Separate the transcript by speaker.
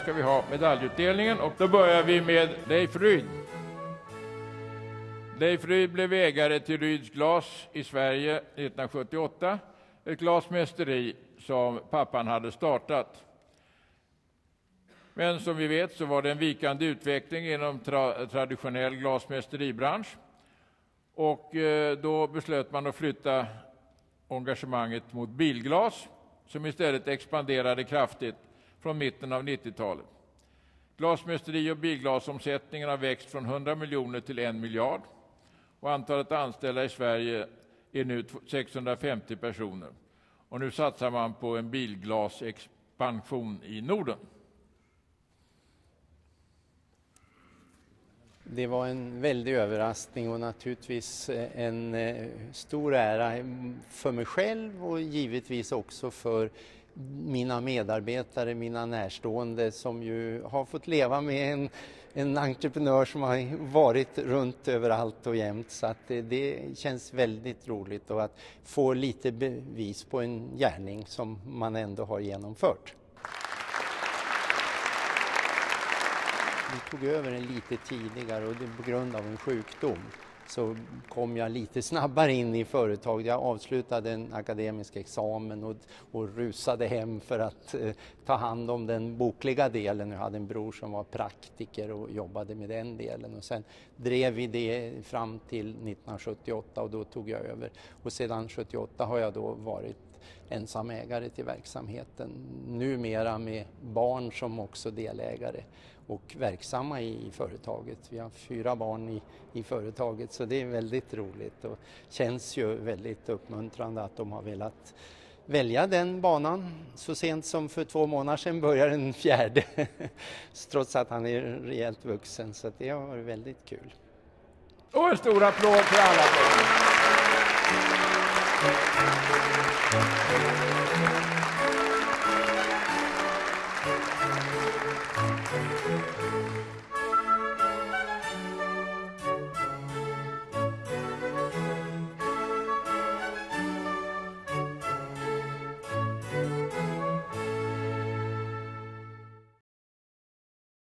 Speaker 1: ska vi ha medaljutdelningen och då börjar vi med Leif Ryd. Leif Ryd blev ägare till Ryds glas i Sverige 1978. Ett glasmästeri som pappan hade startat. Men som vi vet så var det en vikande utveckling inom traditionell glasmästeribransch. Och då beslöt man att flytta engagemanget mot bilglas som istället expanderade kraftigt från mitten av 90-talet. Glasmästeri- och bilglasomsättningen har växt från 100 miljoner till 1 miljard. Och antalet anställda i Sverige är nu 650 personer. Och nu satsar man på en bilglasexpansion i Norden.
Speaker 2: Det var en väldig överraskning och naturligtvis en stor ära för mig själv och givetvis också för mina medarbetare, mina närstående som ju har fått leva med en entreprenör som har varit runt överallt och jämt. Så att det känns väldigt roligt och att få lite bevis på en gärning som man ändå har genomfört. Vi tog över den lite tidigare och det på grund av en sjukdom så kom jag lite snabbare in i företaget. Jag avslutade en akademisk examen och rusade hem för att ta hand om den bokliga delen. Jag hade en bror som var praktiker och jobbade med den delen. Och sen drev vi det fram till 1978 och då tog jag över. Och sedan 1978 har jag då varit ensamägare till verksamheten. Numera med barn som också delägare och verksamma i företaget. Vi har 4 barn i företaget så det är väldigt roligt och känns ju väldigt uppmuntrande att de har velat välja den banan. Så sent som för 2 månader sedan börjar den 4:e trots att han är rejält vuxen så det har varit väldigt kul.
Speaker 1: Och en stor applåd för alla.